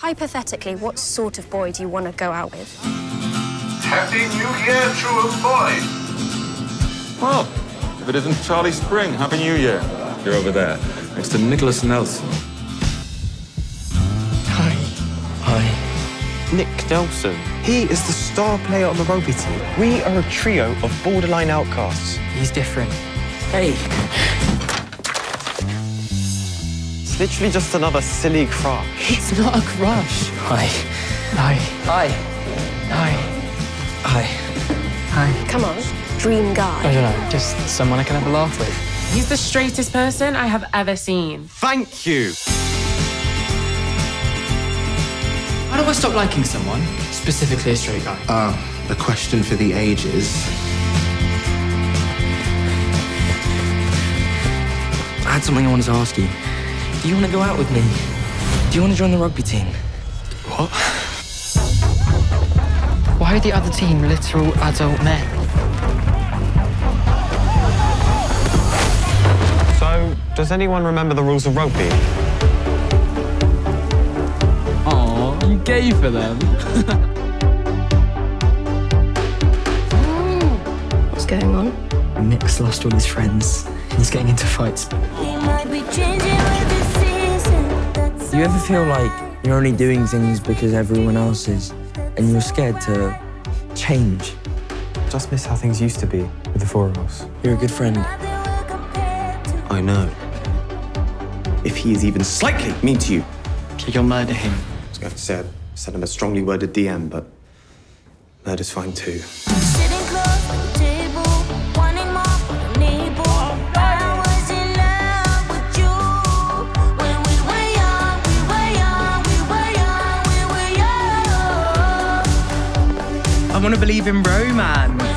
Hypothetically, what sort of boy do you want to go out with? Happy New Year to a boy. Well, if it isn't Charlie Spring, Happy New Year. You're over there, next to Nicholas Nelson. Hi. Hi. Nick Nelson. He is the star player on the rugby team. We are a trio of borderline outcasts. He's different. Hey. It's literally just another silly crush. It's not a crush. Hi. Hi. Hi. Hi. Hi. Hi. Come on, dream guy. I don't know, just someone I can have a laugh with. He's the straightest person I have ever seen. Thank you. How do I stop liking someone, specifically a straight guy? A question for the ages. I had something I wanted to ask you. Do you want to go out with me? Do you want to join the rugby team? What? Why are the other team literal adult men? So, does anyone remember the rules of rugby? Aw, you gay for them. What's going on? Nick's lost all his friends. He's getting into fights. Do you ever feel like you're only doing things because everyone else is, and you're scared to change? Just miss how things used to be with the four of us. You're a good friend. I know. If he is even slightly mean to you, You'll murder him. I was going to say, send him a strongly worded DM, but murder's fine too. I want to believe in romance.